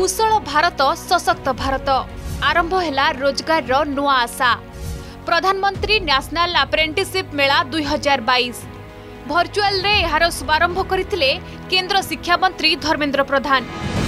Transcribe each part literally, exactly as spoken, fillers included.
कुशल भारत सशक्त भारत आरंभ है रोजगार रो नुआ आशा। प्रधानमंत्री नेशनल अप्रेंटिसशिप मेला दुई हजार बाईस भर्चुआल रे यार शुभारंभ करथिले केंद्र शिक्षा मंत्री धर्मेंद्र प्रधान।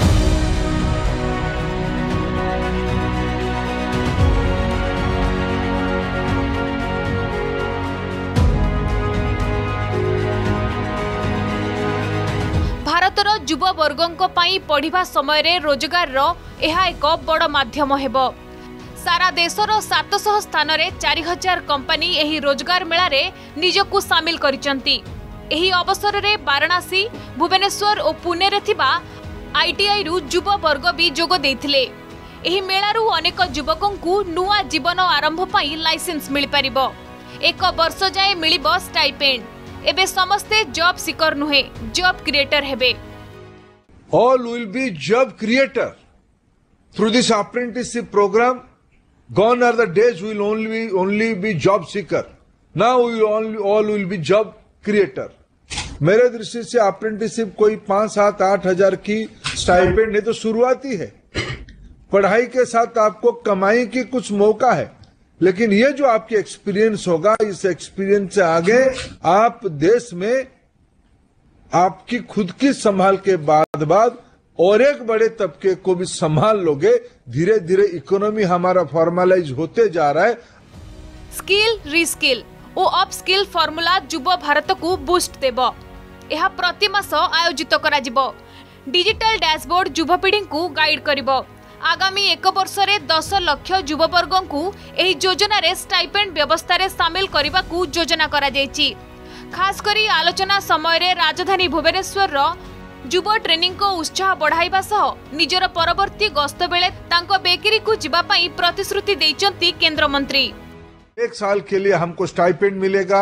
भारतर युवा वर्गों पाई पढ़िबा समय रे रोजगार रो एहा एक बड़ माध्यम हेबो। सारा देशर सात सौ स्थान रे चार हजार कंपनी एही रोजगार मेला रे निजकु शामिल करिसंती। एही अवसर रे वाराणसी, भुवनेश्वर और पुणे रे थिबा आईटीआई रु युवा वर्ग भी जोग देथिले। एही मेला रु अनेक युवकंकु नुआ जीवन आरंभ पाई लाइसेंस मिल परिबो। एक वर्ष जाए मिलिबो स्टाइपेंड। एबे समस्ते जॉब सीकर नुहे, जॉब क्रिएटर हेबे। All will be job creator through this apprenticeship program. Gone are the days we will only be, only be job seeker. Now we will only all will be job creator. मेरे दृष्टि से apprenticeship कोई पांच सात आठ हजार की stipend नहीं तो शुरुआती है। पढ़ाई के साथ आपको कमाई की कुछ मौका है, लेकिन ये जो आपकी एक्सपीरियंस होगा, इस एक्सपीरियंस से आगे आप देश में आपकी खुद की संभाल के बाद बाद और एक बड़े तबके को भी संभाल लोगे। धीरे धीरे इकोनॉमी हमारा फॉर्मलाइज होते जा रहा है। स्किल रिस्किल और अप स्किल फॉर्मूला युवा भारत को बूस्ट देबो। यह प्रति मास आयोजित करा जिवो। डिजिटल डैशबोर्ड युवपीढ़ी को गाइड करिवो। आगामी एक वर्ष रे दस लाख युववर्गों को एही योजना रे स्टाइपेंड व्यवस्था रे शामिल करने को योजना करा जायछि। खास करी आलोचना समय रे राजधानी भुवनेश्वर रो युवा ट्रेनिंग को उत्साह बढ़ाइबा सह निजर परवर्ती गस्त बेले तांको बेकरी को जिबा पई प्रतिश्रुति दैचंती केंद्र मंत्री। एक साल के लिए हमको स्टाइपेंड मिलेगा,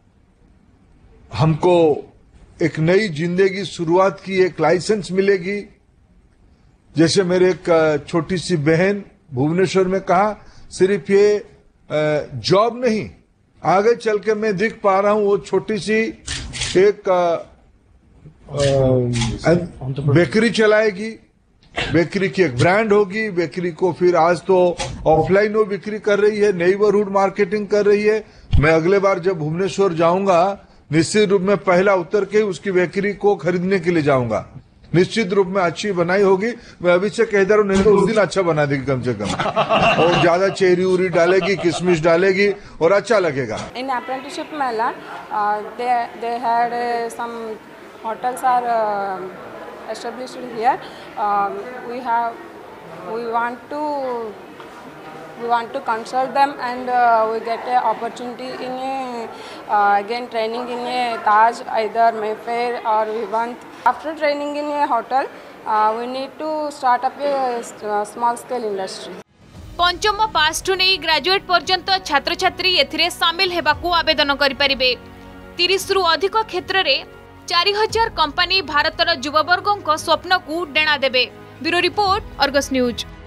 हमको एक नई जिंदगी शुरुआत की एक लाइसेंस मिलेगी। जैसे मेरे एक छोटी सी बहन भुवनेश्वर में कहा, सिर्फ ये जॉब नहीं, आगे चल के मैं दिख पा रहा हूं वो छोटी सी एक बेकरी चलाएगी। बेकरी की एक ब्रांड होगी। बेकरी को फिर आज तो ऑफलाइन वो बिक्री कर रही है, नेबरहुड मार्केटिंग कर रही है। मैं अगले बार जब भुवनेश्वर जाऊंगा निश्चित रूप में पहला उतर के उसकी बेकरी को खरीदने के लिए जाऊंगा। निश्चित रूप में अच्छी बनाई होगी। मैं अभी से कह दे रहा हूँ, नहीं तो उस दिन अच्छा बना देगी कम से कम, और ज्यादा चेरी उरी डालेगी, किशमिश डालेगी और अच्छा लगेगा। इन अप्रेंटिसशिप मेला दे दे had some hotels are uh, established here. Uh, we have, we want to, we want to consult them, and uh, we get an opportunity in a, uh, again training in a Taj, either Mayfair or Vivant. After training in a hotel, uh, we need to start up a uh, small scale industry. पंचम पास to नहीं graduate पर्यंत छात्र छात्री एथिरे शामिल हेबाकू आवेदन करि परिबे। तीस रु अधिक क्षेत्र रे चार हजार कंपनी भारतर युववर्गों स्वप्न को डेणा देबे। Bureau report, Argus news.